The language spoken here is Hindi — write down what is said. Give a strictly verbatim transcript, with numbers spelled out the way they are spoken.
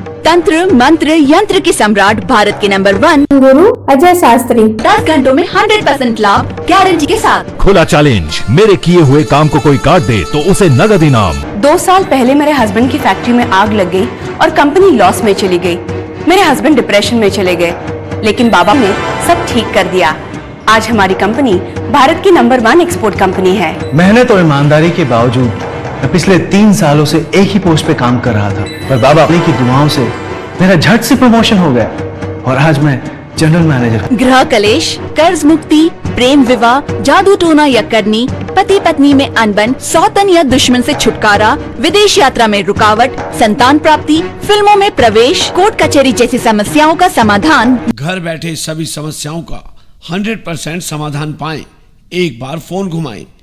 तंत्र मंत्र यंत्र के सम्राट भारत के नंबर वन गुरु अजय शास्त्री दस घंटों में हंड्रेड परसेंट लाभ गारंटी के साथ। खुला चैलेंज, मेरे किए हुए काम को कोई काट दे तो उसे नगद इनाम। दो साल पहले मेरे हस्बैंड की फैक्ट्री में आग लग गई और कंपनी लॉस में चली गई। मेरे हस्बैंड डिप्रेशन में चले गए, लेकिन बाबा ने सब ठीक कर दिया। आज हमारी कंपनी भारत की नंबर वन एक्सपोर्ट कंपनी है। मेहनत और ईमानदारी के बावजूद मैं पिछले तीन सालों से एक ही पोस्ट पे काम कर रहा था, पर बाबा अपनी की दुआओं से मेरा झट से प्रमोशन हो गया और आज मैं जनरल मैनेजर। गृह कलेश, कर्ज मुक्ति, प्रेम विवाह, जादू टोना या करनी, पति पत्नी में अनबन, सौतन या दुश्मन से छुटकारा, विदेश यात्रा में रुकावट, संतान प्राप्ति, फिल्मों में प्रवेश, कोर्ट कचहरी जैसी समस्याओं का समाधान। घर बैठे सभी समस्याओं का हंड्रेड परसेंट समाधान पाएं। एक बार फोन घुमाएं।